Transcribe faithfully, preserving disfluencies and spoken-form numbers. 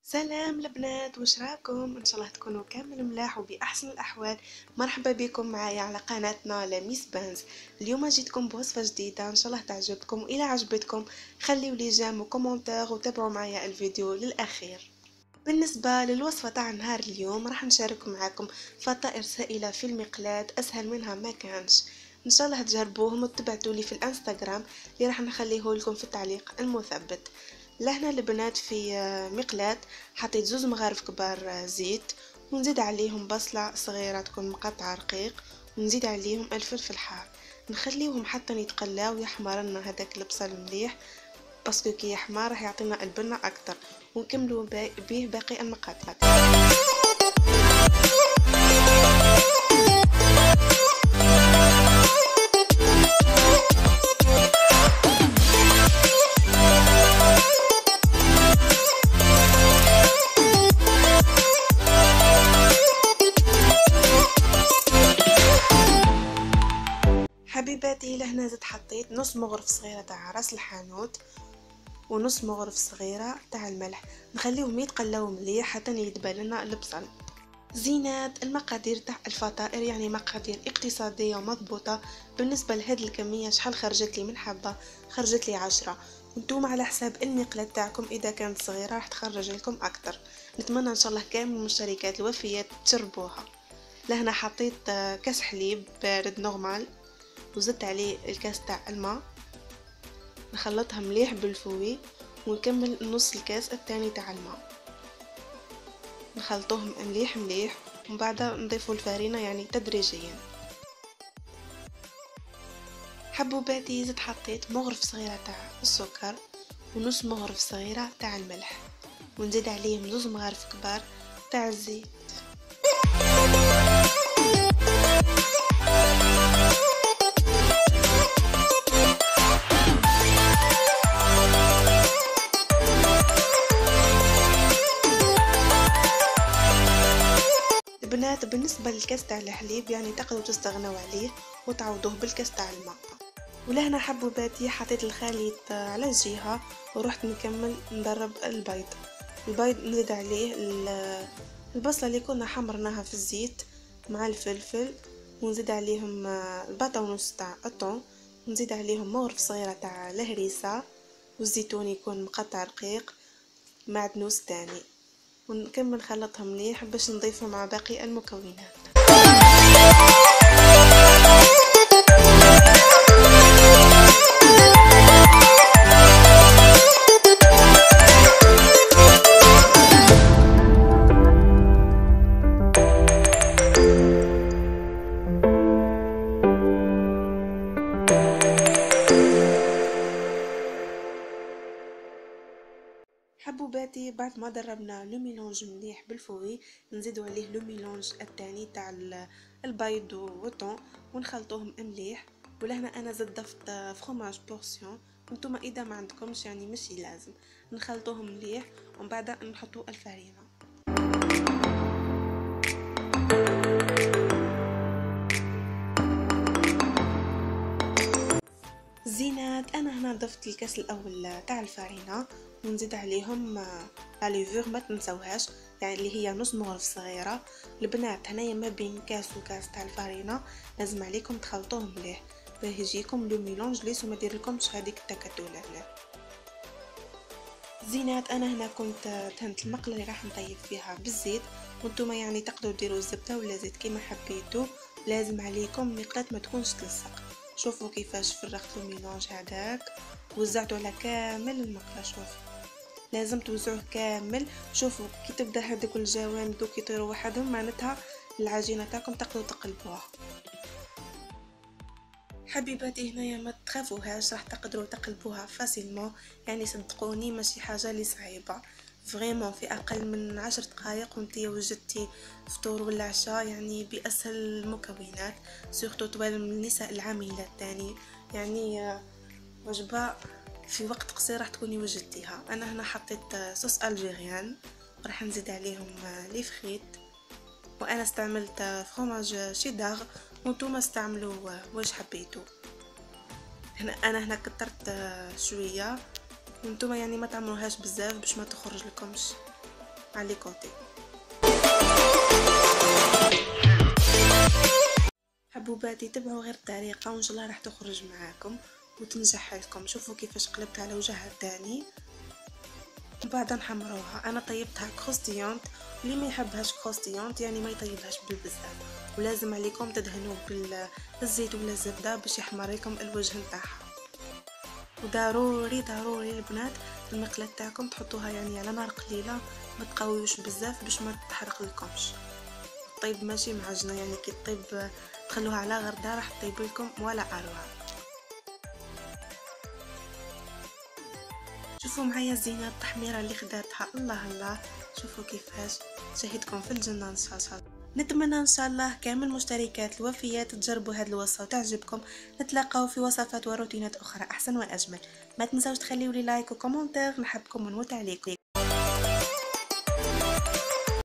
سلام البنات، واش راكم؟ ان شاء الله تكونوا كامل ملاح وباحسن الاحوال. مرحبا بكم معايا على قناتنا لميس بانز. اليوم جيتكم بوصفه جديده ان شاء الله تعجبكم، والى عجبتكم خليوا لي جيم وكومنتير وتابعوا معايا الفيديو للاخير. بالنسبه للوصفه تاع نهار اليوم راح نشارك معكم فطائر سائله في المقلاة، اسهل منها ما كانش. ان شاء الله تجربوهم وتبعتوا لي في الانستغرام اللي راح نخليه لكم في التعليق المثبت. لهنا البنات في مقلاة حطيت زوز مغارف كبار زيت، ونزيد عليهم بصلة صغيرة تكون مقطعة رقيق، ونزيد عليهم الفلفل الحار. نخليهم حتى يتقلاو ويحمر لنا هذاك البصل مليح، باسكو كي يحمر راح يعطينا البنة اكثر. ونكملوا به باقي المقادير. حبيباتي لهنا زدت حطيت نص مغرف صغيره تاع راس الحانوت ونص مغرف صغيره تاع الملح، نخليهم يتقلاو مليح حتى يدبل لنا البصل. زينات المقادير تاع الفطائر يعني مقادير اقتصاديه ومضبوطه. بالنسبه لهذه الكميه شحال خرجت لي من حبه؟ خرجت لي عشرة، وانتم على حساب المقلاة تاعكم اذا كانت صغيره راح تخرج لكم اكثر. نتمنى ان شاء الله كامل المشتركات الوفيات تجربوها. لهنا حطيت كاس حليب بارد نورمال، وزدت عليه الكاس تاع الماء، نخلطها مليح بالفوي، ونكمل نص الكاس الثاني تاع الماء، نخلطوهم مليح مليح، ومن بعد نضيفوا الفارينة يعني تدريجيا. حبوباتي زدت حطيت مغرف صغيرة تاع السكر ونص مغرف صغيرة تاع الملح، ونزيد عليهم زوز مغارف كبار تاع الزيت. البنات بالنسبة للكاس تاع الحليب يعني تقدروا تستغنوا عليه وتعوضوه بالكاس تاع الماء. ولهنا حبوباتي حطيت الخليط على الجهة ورحت نكمل ندرب البيض. البيض نزيد عليه البصلة اللي كنا حمرناها في الزيت مع الفلفل، ونزيد عليهم الباطا ونص تاع الثوم، ونزيد عليهم مغرف صغيرة تاع الهريسة، والزيتون يكون مقطع رقيق، معدنوس تاني، ونكمل نخلطها مليح باش نضيفه مع باقي المكونات. حبوباتي بعد ما دربنا لو ميلونج مليح بالفوي نزيدو عليه لو ميلونج الثاني تاع البيض والثوم ونخلطوهم مليح. ولهنا انا زدت ضفت فرomاج بورسيون، وانتم اذا ما عندكمش يعني ماشي لازم. نخلطوهم مليح ومن بعد نحطوا الفرينه. زينات انا هنا ضفت الكاس الاول تاع الفرينه، ونزيد عليهم لا ليفور ما تنسوهاش يعني اللي هي نص مغرف صغيره. البنات هنايا ما بين كاس وكاس تاع الفرينه لازم عليكم تخلطوهم مليح باه يجيكم لو ميلونج ليس وما ديرلكمش هذيك التكتله. لا زينات انا هنا كنت دهنت المقله اللي راح نطيب فيها بالزيت، وانتم يعني تقدروا ديروا الزبده ولا زيت كيما حبيتوا. لازم عليكم المقله ما تكونش تلصق. شوفوا كيفاش فرغت الميلونج هذاك وزعته على كامل المقله. شوفوا لازم توزعوه كامل. شوفوا كي تبدا هذوك الجوانب دوك يطيروا وحدهم معناتها العجينه تاعكم تقدروا تقلبوها. حبيباتي هنايا ما تخافوهاش راح تقدروا تقلبوها فاسيلمون، يعني صدقوني ماشي حاجه اللي صعيبه فريمون. في اقل من عشر دقائق وانتي وجدتي فطور ولا عشاء يعني باسهل المكونات، سورتو طوال من النساء العاملات تاني يعني وجبه في وقت قصير راح تكوني وجدتيها. انا هنا حطيت صوص الجيريان وراح نزيد عليهم لي فريت، وانا استعملت فرomاج شيدار وانتم استعملوا واش حبيتوا. هنا انا هنا كترت شويه وانتم يعني ما تعملوهاش بزاف باش ما تخرج لكمش. على لي كوتي. حبوباتي تبعوا غير الطريقه وان شاء الله راح تخرج معاكم وتنجح لكم. شوفوا كيفاش قلبتها على وجهها الثاني بعد نحمروها. انا طيبتها كروستيونت، اللي ما يحبهاش كروستيونت يعني ما يطيبهاش بالبزاف، ولازم عليكم تدهنوه بالزيت ولا الزبده باش يحمر لكم الوجه نتاعها. وضروري ضروري البنات المقله تاعكم تحطوها يعني على نار قليله، ما تقويوش بزاف باش ما تحرق لكمش. طيب ماشي معجنه يعني كي طيب تخلوها على غرده راح تطيب لكم ولا اروع. شوفوا معايا زينه التحميره اللي خداتها، الله الله شوفوا كيفاش شهيتكم في الجنه ان شاء الله. نتمنى ان شاء الله كامل المشتركات الوفيات تجربوا هذه الوصفه وتعجبكم. نتلاقاو في وصفات وروتينات اخرى احسن واجمل. ما تنساوش تخليوا لي لايك وكومنتير، نحبكم ونموت عليكم.